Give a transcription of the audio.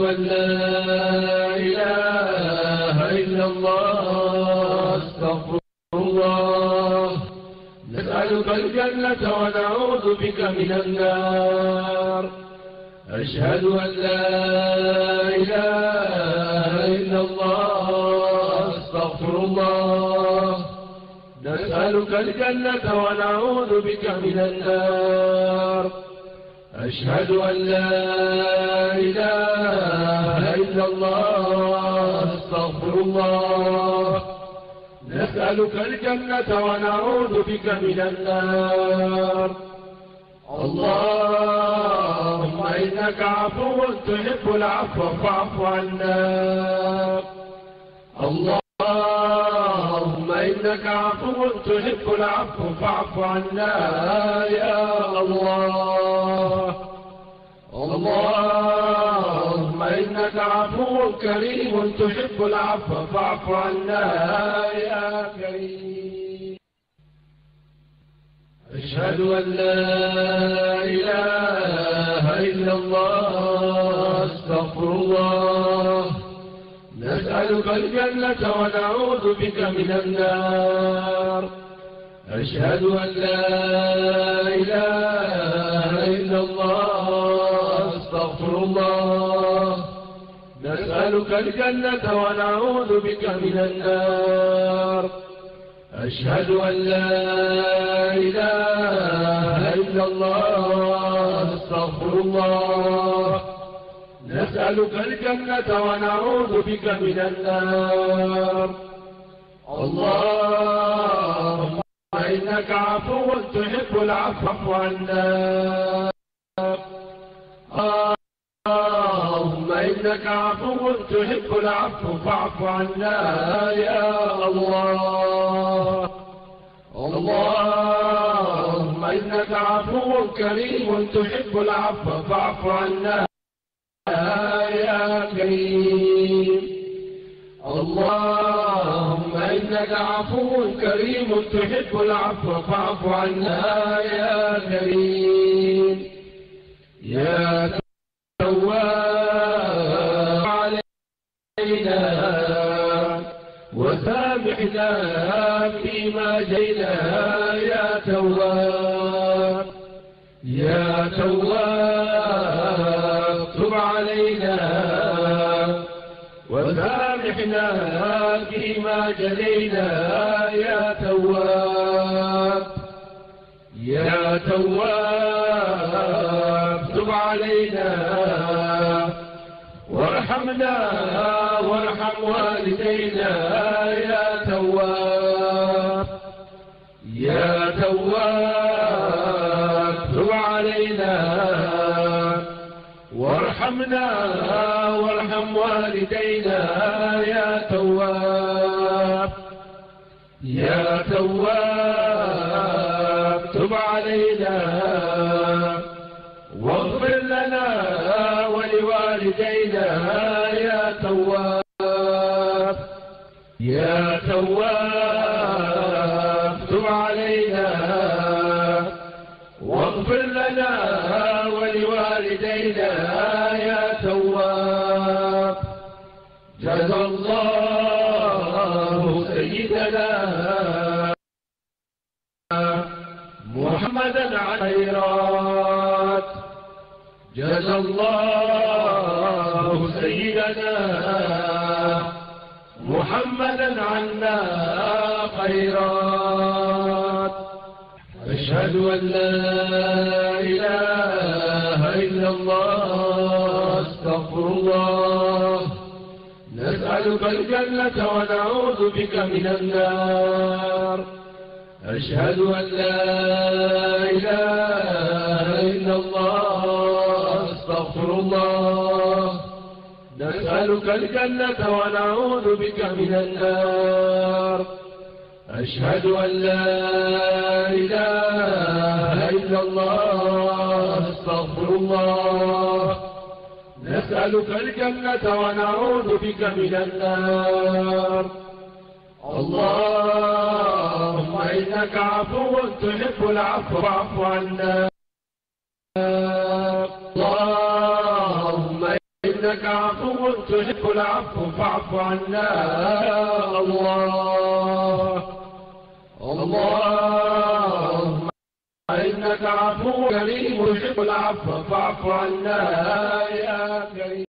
أن لا إله إلا الله أستغفر الله. نسألك الجنة ونعوذ بك من النار. أشهد أن لا إله إلا الله أستغفر الله. نسألك الجنة ونعوذ بك من النار. أشهد أن لا إله إلا الله أستغفر الله. نسألك الجنة ونعوذ بك من النار. اللهم إنك عفو تحب العفو فاعف عنا. اللهم إنك عفو تحب العفو فاعف عنا يا الله. اللهم إنك عفو كريم تحب العفو فاعف عنا يا كريم. أشهد أن لا إله إلا الله أستغفر الله. نسألك الجنة ونعوذ بك من النار. أشهد أن لا إله إلا الله أستغفر الله. نسألك الجنة ونعوذ بك من النار. أشهد أن لا إله إلا الله أستغفر الله. نسألك الجنة ونعوذ بك من النار. اللهم إنك عفو تحب العفو فاعف عنا. اللهم إنك عفو تحب العفو فاعف عنا يا الله. اللهم إنك عفو كريم تحب العفو فاعف عنا يا كريم. اللهم إنك عفو كريم تحب العفو فاعف عنا يا كريم. يا تواب علينا وسامحنا فيما جينا يا تواب. يا تواب تب علينا وسامحنا فيما جنينا يا تواب. يا تواب تب علينا وارحمنا وارحم والدينا يا تواب. يا تواب تب علينا وارحمنا وارحم والدينا يا تواب. يا تواب تب علينا واغفر لنا ولوالدينا يا تواب. يا تواب تب علينا واغفر لنا ولوالدينا يا تواب. جزا الله سيدنا محمدا عن خيرات. جزا الله سيدنا محمدا عنا خيرات. أشهد أن لا إله إلا الله أستغفر الله. نسألك الجنة ونعوذ بك من النار. أشهد أن لا إله إلا الله أستغفر الله. نسألك الجنة ونعوذ بك من النار. أشهد أن لا إله إلا الله أستغفر الله. نسألك الجنة ونعوذ بك من النار. اللهم إنك عفو تحب العفو فاعف عنا. اللهم إنك عفو تحب العفو فاعف عنا. الله اللهم إنك عفو كريم تحب العفو فاعف عنا يا كريم.